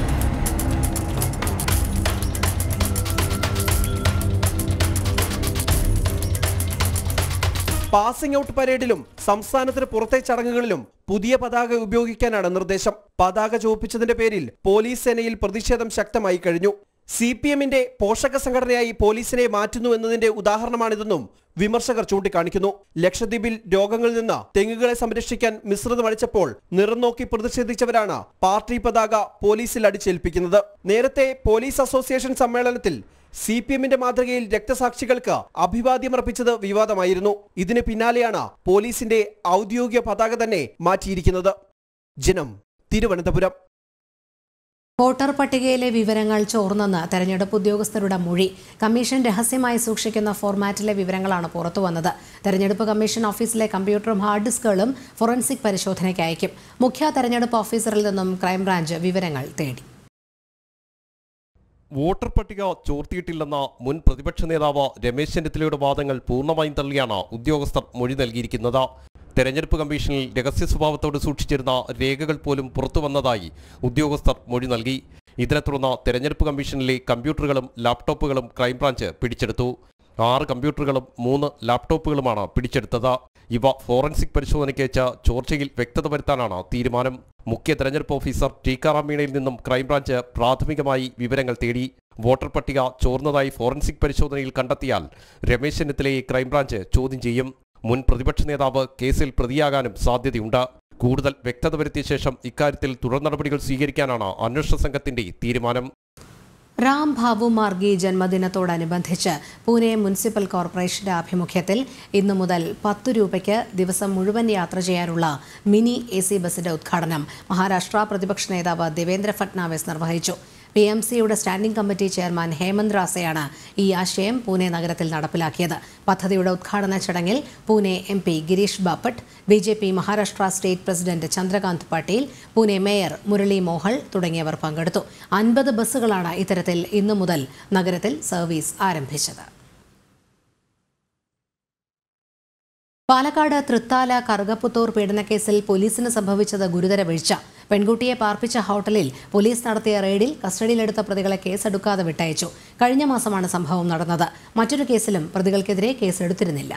പാസിംഗ് ഔട്ട് പരേഡിലും സംസ്ഥാനത്തിന് പുറത്തെ ചടങ്ങുകളിലും പുതിയ പതാക ഉപയോഗിക്കാനാണ് നിർദ്ദേശം. പതാക ചുവപ്പിച്ചതിന്റെ പേരിൽ പോലീസ് സേനയിൽ പ്രതിഷേധം ശക്തമായി കഴിഞ്ഞു. CPMന്റെ പോഷക സംഘടനയായി പോലീസിനെ മാറ്റുന്നു എന്നതിന്റെ ഉദാഹരണമാണിതെന്നും വിമർശകർ ചൂണ്ടിക്കാണിക്കുന്നു. ലക്ഷദ്വീപിൽ രോഗങ്ങളിൽ നിന്ന് തെങ്ങുകളെ സംരക്ഷിക്കാൻ മിശ്രിതം അടിച്ചപ്പോൾ നിറം നോക്കി പ്രതിഷേധിച്ചവരാണ് പാർട്ടി പതാക പോലീസിൽ അടിച്ചേൽപ്പിക്കുന്നത്. നേരത്തെ പോലീസ് അസോസിയേഷൻ സമ്മേളനത്തിൽ CPMന്റെ മാതൃകയിൽ രക്തസാക്ഷികൾക്ക് അഭിവാദ്യമർപ്പിച്ചത് വിവാദമായിരുന്നു. ഇതിന് പിന്നാലെയാണ് പോലീസിന്റെ ഔദ്യോഗിക പതാക തന്നെ മാറ്റിയിരിക്കുന്നത്. ജനം, തിരുവനന്തപുരം. വോട്ടർ പട്ടികയിലെ വിവരങ്ങൾ ചോർന്നെന്ന് തെരഞ്ഞെടുപ്പ് ഉദ്യോഗസ്ഥരുടെ മൊഴി. കമ്മീഷൻ രഹസ്യമായി സൂക്ഷിക്കുന്ന ഫോർമാറ്റിലെ വിവരങ്ങളാണ് പുറത്തുവന്നത്. തെരഞ്ഞെടുപ്പ് കമ്മീഷൻ ഓഫീസിലെ കമ്പ്യൂട്ടറും ഹാർഡ് ഡിസ്കുകളും ഫോറൻസിക് പരിശോധനയ്ക്ക് അയക്കും. മുഖ്യ തെരഞ്ഞെടുപ്പ് ഓഫീസറിൽ നിന്നും ക്രൈംബ്രാഞ്ച് വിവരങ്ങൾ തേടി. വോട്ടർ പട്ടിക ചോർത്തിയിട്ടില്ലെന്ന മുൻ പ്രതിപക്ഷ നേതാവ് രമേശ് ചെന്നിത്തലയുടെ വാദങ്ങൾ പൂർണ്ണമായും തള്ളിയാണ് ഉദ്യോഗസ്ഥർ മൊഴി നൽകിയിരിക്കുന്നത്. തെരഞ്ഞെടുപ്പ് കമ്മീഷനിൽ രഹസ്യ സ്വഭാവത്തോട് സൂക്ഷിച്ചിരുന്ന രേഖകൾ പോലും പുറത്തുവന്നതായി ഉദ്യോഗസ്ഥർ മൊഴി നൽകി. ഇതിനെ തുടർന്ന് തെരഞ്ഞെടുപ്പ് കമ്മീഷനിലെ കമ്പ്യൂട്ടറുകളും ലാപ്ടോപ്പുകളും ക്രൈംബ്രാഞ്ച് പിടിച്ചെടുത്തു. 6 കമ്പ്യൂട്ടറുകളും 3 ലാപ്ടോപ്പുകളുമാണ് പിടിച്ചെടുത്തത്. ഇവ ഫോറൻസിക് പരിശോധനയ്ക്കയച്ച ചോർച്ചയിൽ വ്യക്തത വരുത്താനാണ് തീരുമാനം. മുഖ്യ തെരഞ്ഞെടുപ്പ് ഓഫീസർ ടിക്കാറാം മീണയിൽ നിന്നും ക്രൈംബ്രാഞ്ച് പ്രാഥമികമായി വിവരങ്ങൾ തേടി. വോട്ടർ പട്ടിക ചോർന്നതായി ഫോറൻസിക് പരിശോധനയിൽ കണ്ടെത്തിയാൽ രമേശ് ചെന്നിത്തലയെ ക്രൈംബ്രാഞ്ച് ചോദ്യം ചെയ്യും. മുൻ പ്രതിപക്ഷ നേതാവ് കേസിൽ പ്രതിയാകാനും സാധ്യതയുണ്ട്. കൂടുതൽ വ്യക്തത വരുത്തിയ ശേഷം ഇക്കാര്യത്തിൽ തുടർ നടപടികൾ സ്വീകരിക്കാനാണ് അന്വേഷണ സംഘത്തിന്റെ തീരുമാനം. റാം ഭാവു മാർഗി ജന്മദിനത്തോടനുബന്ധിച്ച് പൂനെ മുനിസിപ്പൽ കോർപ്പറേഷന്റെ ആഭിമുഖ്യത്തിൽ ഇന്നു മുതൽ 10 രൂപയ്ക്ക് ദിവസം മുഴുവൻ യാത്ര ചെയ്യാനുള്ള മിനി AC ബസിന്റെ ഉദ്ഘാടനം മഹാരാഷ്ട്ര പ്രതിപക്ഷ നേതാവ് ദേവേന്ദ്ര ഫട്നാവിസ് നിർവഹിച്ചു. PMCയുടെ സ്റ്റാൻഡിംഗ് കമ്മിറ്റി ചെയർമാൻ ഹേമന്ത് റാസയാണ് ഈ ആശയം പൂനെ നഗരത്തിൽ നടപ്പിലാക്കിയത്. പദ്ധതിയുടെ ഉദ്ഘാടന ചടങ്ങിൽ Pune MP Girish Bapat, BJP Maharashtra state president Chandrakant Patil, Pune mayor Murali Mohol തുടങ്ങിയവർ പങ്കെടുത്തു. 50 ബസ്സുകളാണ് ഇത്തരത്തിൽ ഇന്നു മുതൽ നഗരത്തിൽ സർവീസ് ആരംഭിച്ചത്. പാലക്കാട് തൃത്താല കറുകപ്പുത്തൂർ പീഡനക്കേസിൽ പോലീസിന് സംഭവിച്ചത് ഗുരുതര വീഴ്ച. പെൺകുട്ടിയെ പാർപ്പിച്ച ഹോട്ടലിൽ പോലീസ് നടത്തിയ റെയ്ഡിൽ കസ്റ്റഡിയിലെടുത്ത പ്രതികളെ കേസെടുക്കാതെ വിട്ടയച്ചു. കഴിഞ്ഞ മാസമാണ് സംഭവം നടന്നത്. മറ്റൊരു കേസിലും പ്രതികൾക്കെതിരെ കേസെടുത്തിരുന്നില്ല.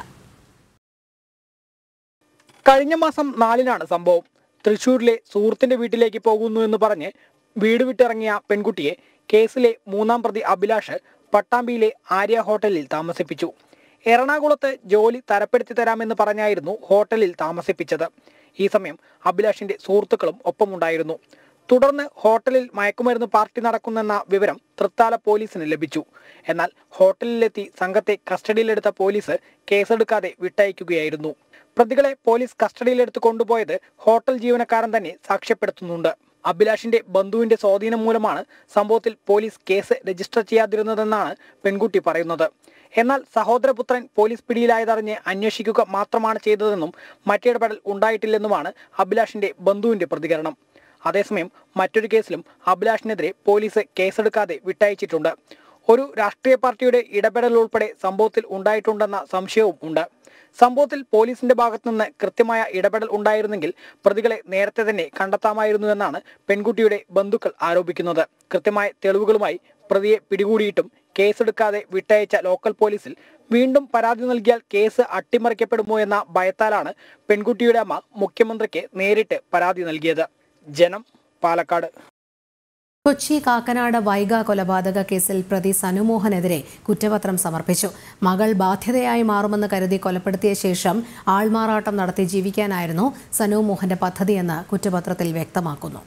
കഴിഞ്ഞ മാസം 4-നാണ് സംഭവം. തൃശൂരിലെ സുഹൃത്തിന്റെ വീട്ടിലേക്ക് പോകുന്നു എന്ന് പറഞ്ഞ് വീട് വിട്ടിറങ്ങിയ പെൺകുട്ടിയെ കേസിലെ 3-ാം പ്രതി അഭിലാഷ് പട്ടാമ്പിയിലെ ആര്യ ഹോട്ടലിൽ താമസിപ്പിച്ചു. എറണാകുളത്ത് ജോലി തരപ്പെടുത്തി തരാമെന്ന് പറഞ്ഞായിരുന്നു ഹോട്ടലിൽ താമസിപ്പിച്ചത്. ഈ സമയം അഭിലാഷിന്റെ സുഹൃത്തുക്കളും ഒപ്പമുണ്ടായിരുന്നു. തുടർന്ന് ഹോട്ടലിൽ മയക്കുമരുന്ന് പാർട്ടി നടക്കുന്നെന്ന വിവരം തൃത്താല പോലീസിന് ലഭിച്ചു. എന്നാൽ ഹോട്ടലിലെത്തി സംഘത്തെ കസ്റ്റഡിയിലെടുത്ത പോലീസ് കേസെടുക്കാതെ വിട്ടയക്കുകയായിരുന്നു. പ്രതികളെ പോലീസ് കസ്റ്റഡിയിലെടുത്ത് കൊണ്ടുപോയത് ഹോട്ടൽ ജീവനക്കാരൻ തന്നെ സാക്ഷ്യപ്പെടുത്തുന്നുണ്ട്. അഭിലാഷിന്റെ ബന്ധുവിന്റെ സ്വാധീനം മൂലമാണ് സംഭവത്തിൽ പോലീസ് കേസ് രജിസ്റ്റർ ചെയ്യാതിരുന്നതെന്നാണ് പെൺകുട്ടി പറയുന്നത്. എന്നാൽ സഹോദരപുത്രൻ പോലീസ് പിടിയിലായതറിഞ്ഞ് അന്വേഷിക്കുക മാത്രമാണ് ചെയ്തതെന്നും മറ്റിടപെടൽ ഉണ്ടായിട്ടില്ലെന്നുമാണ് അഭിലാഷിന്റെ ബന്ധുവിന്റെ പ്രതികരണം. അതേസമയം മറ്റൊരു കേസിലും അഭിലാഷിനെതിരെ പോലീസ് കേസെടുക്കാതെ വിട്ടയച്ചിട്ടുണ്ട്. ഒരു രാഷ്ട്രീയ പാർട്ടിയുടെ ഇടപെടൽ ഉൾപ്പെടെ സംഭവത്തിൽ ഉണ്ടായിട്ടുണ്ടെന്ന സംശയവും ഉണ്ട്. സംഭവത്തിൽ പോലീസിന്റെ ഭാഗത്തുനിന്ന് കൃത്യമായ ഇടപെടൽ ഉണ്ടായിരുന്നെങ്കിൽ പ്രതികളെ നേരത്തെ തന്നെ കണ്ടെത്താമായിരുന്നുവെന്നാണ് പെൺകുട്ടിയുടെ ബന്ധുക്കൾ ആരോപിക്കുന്നത്. കൃത്യമായ തെളിവുകളുമായി പ്രതിയെ പിടികൂടിയിട്ടും കേസെടുക്കാതെ വിട്ടയച്ച ലോക്കൽ പോലീസിൽ വീണ്ടും പരാതി നൽകിയാൽ കേസ് അട്ടിമറിക്കപ്പെടുമോ എന്ന ഭയത്താലാണ് പെൺകുട്ടിയുടെ അമ്മ മുഖ്യമന്ത്രിക്ക് നേരിട്ട് പരാതി നൽകിയത്. ജനം, പാലക്കാട്. കൊച്ചി കാക്കനാട് വൈഗ കൊലപാതക കേസിൽ പ്രതി സനുമോഹനെതിരെ കുറ്റപത്രം സമർപ്പിച്ചു. മകൾ ബാധ്യതയായി മാറുമെന്ന് കരുതി കൊലപ്പെടുത്തിയ ശേഷം ആൾമാറാട്ടം നടത്തി ജീവിക്കാനായിരുന്നു സനുമോഹന്റെ പദ്ധതിയെന്ന് കുറ്റപത്രത്തിൽ വ്യക്തമാക്കുന്നു.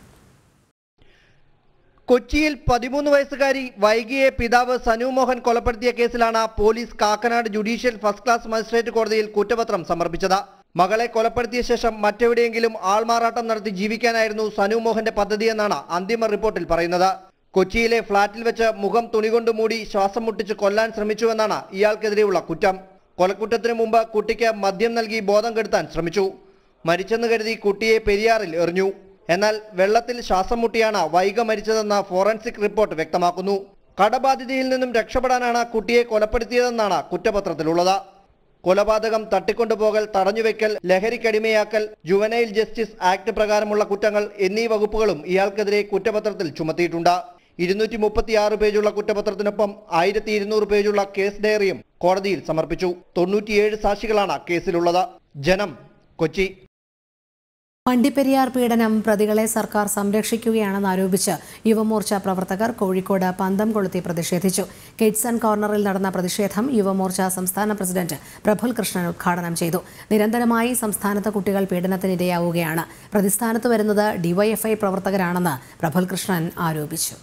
കൊച്ചിയിൽ 13 വയസ്സുകാരി വൈഗിയെ പിതാവ് സനുമോഹൻ കൊലപ്പെടുത്തിയ കേസിലാണ് police Kakkanad judicial first class magistrate കോടതിയിൽ കുറ്റപത്രം സമർപ്പിച്ചത്. മകളെ കൊലപ്പെടുത്തിയ ശേഷം മറ്റെവിടെയെങ്കിലും ആൾമാറാട്ടം നടത്തി ജീവിക്കാനായിരുന്നു സനുമോഹന്റെ പദ്ധതിയെന്നാണ് അന്തിമ റിപ്പോർട്ടിൽ പറയുന്നത്. കൊച്ചിയിലെ ഫ്ളാറ്റിൽ വെച്ച് മുഖം തുണികൊണ്ട് മൂടി ശ്വാസം മുട്ടിച്ച് കൊല്ലാൻ ശ്രമിച്ചുവെന്നാണ് ഇയാൾക്കെതിരെയുള്ള കുറ്റം. കൊലക്കുറ്റത്തിനു മുമ്പ് കുട്ടിക്ക് മദ്യം നൽകി ബോധം കെടുത്താൻ ശ്രമിച്ചു. മരിച്ചെന്ന് കരുതി കുട്ടിയെ പെരിയാറിൽ എറിഞ്ഞു. എന്നാൽ വെള്ളത്തിൽ ശ്വാസം മുട്ടിയാണ് വൈഗ മരിച്ചതെന്ന ഫോറൻസിക് റിപ്പോർട്ട് വ്യക്തമാക്കുന്നു. കടബാധിതയിൽ നിന്നും രക്ഷപ്പെടാനാണ് കുട്ടിയെ കൊലപ്പെടുത്തിയതെന്നാണ് കുറ്റപത്രത്തിലുള്ളത്. കൊലപാതകം, തട്ടിക്കൊണ്ടുപോകൽ, തടഞ്ഞുവെക്കൽ, ലഹരിക്കടിമയാക്കൽ, ജുവനൈൽ ജസ്റ്റിസ് ആക്ട് പ്രകാരമുള്ള കുറ്റങ്ങൾ എന്നീ വകുപ്പുകളും ഇയാൾക്കെതിരെ കുറ്റപത്രത്തിൽ ചുമത്തിയിട്ടുണ്ട്. 236 പേജുള്ള കുറ്റപത്രത്തിനൊപ്പം 1200 പേജുള്ള കേസ് ഡയറിയും കോടതിയിൽ സമർപ്പിച്ചു. 97 സാക്ഷികളാണ് കേസിലുള്ളത്. ജനം, കൊച്ചി. വണ്ടിപ്പെരിയാർ പീഡനം പ്രതികളെ സർക്കാർ സംരക്ഷിക്കുകയാണെന്ന് ആരോപിച്ച് യുവമോർച്ച പ്രവർത്തകർ കോഴിക്കോട് പന്തം കൊളുത്തി പ്രതിഷേധിച്ചു. കിഡ്സൺ കോർണറിൽ നടന്ന പ്രതിഷേധം യുവമോർച്ച സംസ്ഥാന പ്രസിഡന്റ് പ്രഫുൽ കൃഷ്ണൻ ഉദ്ഘാടനം ചെയ്തു. നിരന്തരമായി സംസ്ഥാനത്ത് കുട്ടികൾ പീഡനത്തിനിരയാവുകയാണ്. പ്രതിസ്ഥാനത്ത് വരുന്നത് ഡിവൈഎഫ്ഐ പ്രവർത്തകരാണെന്ന് പ്രഫുൽ കൃഷ്ണൻ ആരോപിച്ചു.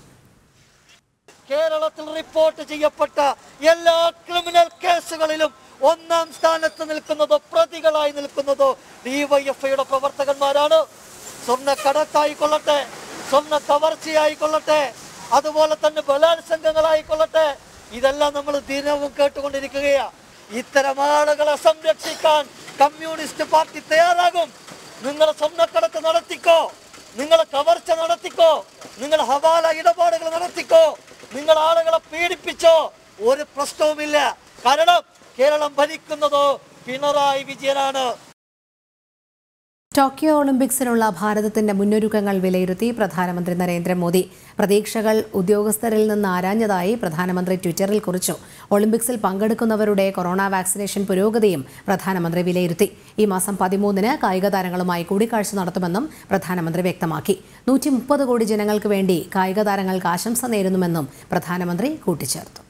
കേരളത്തിൽ റിപ്പോർട്ട് ചെയ്യപ്പെട്ട എല്ലാ ക്രിമിനൽ കേസുകളിലും 1-ാം സ്ഥാനത്ത് നിൽക്കുന്നതോ പ്രതികളായി നിൽക്കുന്നതോ ഡിവൈഎഫ്ഐയുടെ പ്രവർത്തകന്മാരാണ്. സ്വർണ്ണക്കടത്തായിക്കൊള്ളട്ടെ, സ്വർണ്ണ കവർച്ചയായിക്കൊള്ളട്ടെ, അതുപോലെ തന്നെ ബലാത്സംഗങ്ങളായിക്കൊള്ളട്ടെ, ഇതെല്ലാം നമ്മൾ ദിനവും കേട്ടുകൊണ്ടിരിക്കുകയാണ്. ഇത്തരം ആളുകളെ സംരക്ഷിക്കാൻ കമ്മ്യൂണിസ്റ്റ് പാർട്ടി തയ്യാറാകും. നിങ്ങൾ സ്വർണ്ണക്കടത്ത് നടത്തിക്കോ, നിങ്ങൾ കവർച്ച നടത്തിക്കോ, നിങ്ങൾ ഹവാല ഇടപാടുകൾ നടത്തിക്കോ, നിങ്ങൾ ആളുകളെ പീഡിപ്പിച്ചോ, ഒരു പ്രശ്നവുമില്ല. കാരണം കേരളം ഭരിക്കുന്നതോ പിണറായി വിജയനാണ്. ടോക്കിയോ ഒളിമ്പിക്സിനുള്ള ഭാരതത്തിന്റെ മുന്നൊരുക്കങ്ങൾ വിലയിരുത്തി പ്രധാനമന്ത്രി നരേന്ദ്രമോദി. പ്രതീക്ഷകൾ ഉദ്യോഗസ്ഥരിൽ നിന്ന് ആരാഞ്ഞതായി പ്രധാനമന്ത്രി ട്വിറ്ററിൽ കുറിച്ചു. ഒളിമ്പിക്സിൽ പങ്കെടുക്കുന്നവരുടെ കൊറോണ വാക്സിനേഷൻ പുരോഗതിയും പ്രധാനമന്ത്രി വിലയിരുത്തി. ഈ മാസം 13-ന് കായിക താരങ്ങളുമായി കൂടിക്കാഴ്ച നടത്തുമെന്നും പ്രധാനമന്ത്രി വ്യക്തമാക്കി. 130 കോടി ജനങ്ങൾക്ക് വേണ്ടി കായിക താരങ്ങൾക്ക് ആശംസ നേരുന്നുമെന്നും പ്രധാനമന്ത്രി കൂട്ടിച്ചേർത്തു.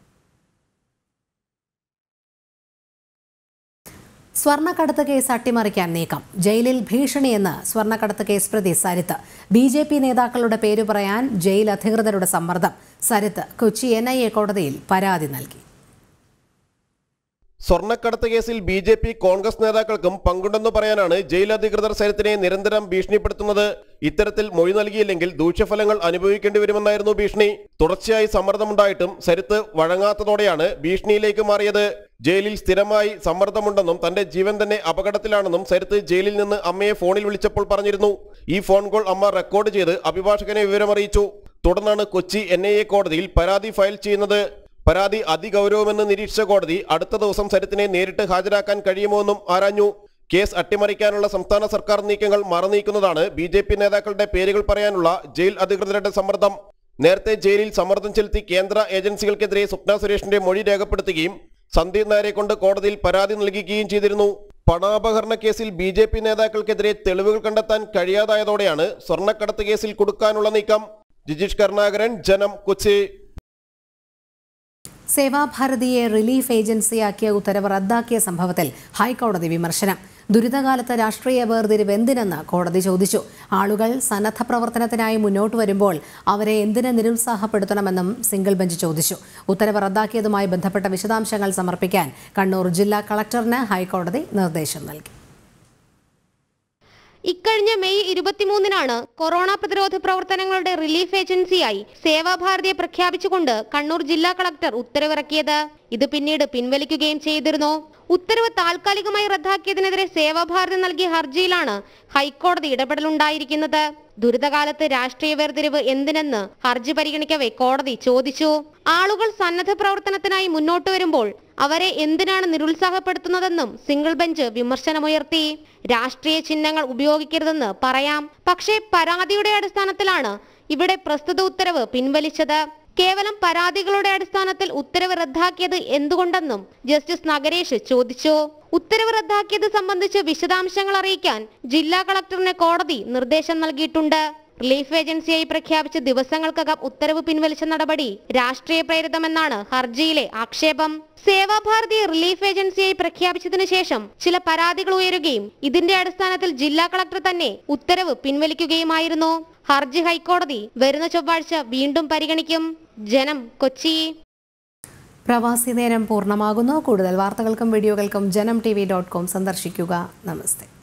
സ്വർണ്ണക്കടത്ത് കേസ് അട്ടിമറിക്കാൻ നീക്കം. ജയിലിൽ ഭീഷണിയെന്ന് സ്വർണ്ണക്കടത്ത് കേസ് പ്രതി സരിത്ത്. BJP നേതാക്കളുടെ പേര് പറയാൻ ജയിൽ അധികൃതരുടെ സമ്മർദ്ദം. സരിത്ത് കൊച്ചി NIA കോടതിയിൽ പരാതി നൽകി. സ്വർണ്ണക്കടത്ത് കേസിൽ BJP കോൺഗ്രസ് നേതാക്കൾക്കും പങ്കുണ്ടെന്ന് പറയാനാണ് ജയിൽ അധികൃതർ സരിത്തിനെ നിരന്തരം ഭീഷണിപ്പെടുത്തുന്നത്. ഇത്തരത്തിൽ മൊഴി നൽകിയില്ലെങ്കിൽ ദൂഷ്യഫലങ്ങൾ അനുഭവിക്കേണ്ടി വരുമെന്നായിരുന്നു ഭീഷണി. തുടർച്ചയായി സമ്മർദ്ദമുണ്ടായിട്ടും സരിത്ത് വഴങ്ങാത്തതോടെയാണ് ഭീഷണിയിലേക്ക് മാറിയത്. ജയിലിൽ സ്ഥിരമായി സമ്മർദ്ദമുണ്ടെന്നും തന്റെ ജീവൻ തന്നെ അപകടത്തിലാണെന്നും സരിത്ത് ജയിലിൽ നിന്ന് അമ്മയെ ഫോണിൽ വിളിച്ചപ്പോൾ പറഞ്ഞിരുന്നു. ഈ ഫോൺ കോൾ അമ്മ റെക്കോർഡ് ചെയ്ത് അഭിഭാഷകനെ വിവരമറിയിച്ചു. തുടർന്നാണ് കൊച്ചി NIA കോടതിയിൽ പരാതി ഫയൽ ചെയ്യുന്നത്. പരാതി അതിഗൗരവമെന്ന് നിരീക്ഷിച്ച കോടതി അടുത്ത ദിവസം സരിത്തിനെ നേരിട്ട് ഹാജരാക്കാൻ കഴിയുമോ എന്നും ആരാഞ്ഞു. കേസ് അട്ടിമറിക്കാനുള്ള സംസ്ഥാന സർക്കാർ നീക്കങ്ങൾ മറനീക്കുന്നതാണ് BJP നേതാക്കളുടെ പേരുകൾ പറയാനുള്ള ജയിൽ അധികൃതരുടെ സമ്മർദ്ദം. നേരത്തെ ജയിലിൽ സമ്മർദ്ദം ചെലുത്തി കേന്ദ്ര ഏജൻസികൾക്കെതിരെ സ്വപ്ന സുരേഷിന്റെ മൊഴി രേഖപ്പെടുത്തുകയും സന്ദീപ് നായരെ കൊണ്ട് കോടതിയിൽ പരാതി നൽകുകയും ചെയ്തിരുന്നു. പണാപഹരണ കേസിൽ BJP നേതാക്കൾക്കെതിരെ തെളിവുകൾ കണ്ടെത്താൻ കഴിയാതായതോടെയാണ് സ്വർണ്ണക്കടത്ത് കേസിൽ കുടുക്കാനുള്ള നീക്കം. ജിജീഷ് കരുണാകരൻ, ജനം, കൊച്ചി. സേവാഭാരതിയെ റിലീഫ് ഏജൻസിയാക്കിയ ഉത്തരവ് റദ്ദാക്കിയ സംഭവത്തിൽ ഹൈക്കോടതി വിമർശനം. ദുരിതകാലത്ത് രാഷ്ട്രീയ വേർതിരിവ് എന്തിനെന്ന് കോടതി ചോദിച്ചു. ആളുകൾ സന്നദ്ധ പ്രവർത്തനത്തിനായി മുന്നോട്ട് വരുമ്പോൾ അവരെ എന്തിന് നിരുത്സാഹപ്പെടുത്തണമെന്നും സിംഗിൾ ബെഞ്ച് ചോദിച്ചു. ഉത്തരവ് റദ്ദാക്കിയതുമായി ബന്ധപ്പെട്ട വിശദാംശങ്ങൾ സമർപ്പിക്കാൻ കണ്ണൂർ ജില്ലാ കളക്ടറിന് ഹൈക്കോടതി നിർദ്ദേശം നൽകി. ഇക്കഴിഞ്ഞ മെയ് 23-നാണ് കൊറോണ പ്രതിരോധ പ്രവർത്തനങ്ങളുടെ റിലീഫ് ഏജൻസിയായി സേവാഭാരതിയെ പ്രഖ്യാപിച്ചുകൊണ്ട് കണ്ണൂർ ജില്ലാ കളക്ടർ ഉത്തരവിറക്കിയത്. ഇത് പിന്നീട് പിൻവലിക്കുകയും ചെയ്തിരുന്നു. ഉത്തരവ് താൽക്കാലികമായി റദ്ദാക്കിയതിനെതിരെ സേവാഭാരതി നൽകിയ ഹർജിയിലാണ് ഹൈക്കോടതി ഇടപെടലുണ്ടായിരിക്കുന്നത്. ദുരിതകാലത്ത് രാഷ്ട്രീയ വേർതിരിവ് എന്തിനെന്ന് ഹർജി പരിഗണിക്കവേ കോടതി ചോദിച്ചു. ആളുകൾ സന്നദ്ധ പ്രവർത്തനത്തിനായി മുന്നോട്ട് വരുമ്പോൾ അവരെ എന്തിനാണ് നിരുത്സാഹപ്പെടുത്തുന്നതെന്നും സിംഗിൾ ബെഞ്ച് വിമർശനമുയർത്തി. രാഷ്ട്രീയ ചിഹ്നങ്ങൾ ഉപയോഗിക്കരുതെന്ന് പറയാം, പക്ഷേ പരാതിയുടെ അടിസ്ഥാനത്തിലാണ് ഇവിടെ പ്രസ്തുത ഉത്തരവ് പിൻവലിച്ചത്. കേവലം പരാതികളുടെ അടിസ്ഥാനത്തിൽ ഉത്തരവ് റദ്ദാക്കിയത് എന്തുകൊണ്ടെന്നും ജസ്റ്റിസ് നഗരേഷ് ചോദിച്ചു. ഉത്തരവ് റദ്ദാക്കിയത് സംബന്ധിച്ച് വിശദാംശങ്ങൾ അറിയിക്കാൻ ജില്ലാ കളക്ടറിന് കോടതി നിർദ്ദേശം നൽകിയിട്ടുണ്ട്. റിലീഫ് ഏജൻസിയായി പ്രഖ്യാപിച്ച ദിവസങ്ങൾക്കകം ഉത്തരവ് പിൻവലിച്ച നടപടി രാഷ്ട്രീയ പ്രേരിതമെന്നാണ് ഹർജിയിലെ ആക്ഷേപം. സേവാഭാരതിയെ റിലീഫ് ഏജൻസിയായി പ്രഖ്യാപിച്ചതിനു ശേഷം ചില പരാതികൾ ഉയരുകയും ഇതിന്റെ അടിസ്ഥാനത്തിൽ ജില്ലാ കളക്ടർ തന്നെ ഉത്തരവ് പിൻവലിക്കുകയുമായിരുന്നു. ഹർജി ഹൈക്കോടതി വരുന്ന ചൊവ്വാഴ്ച വീണ്ടും പരിഗണിക്കും. ജനം, കൊച്ചി. പ്രവാസി നേരം പൂർണ്ണമാകുന്നു. കൂടുതൽ വാർത്തകൾക്കും വീഡിയോകൾക്കും janamtv.com സന്ദർശിക്കുക. നമസ്തേ.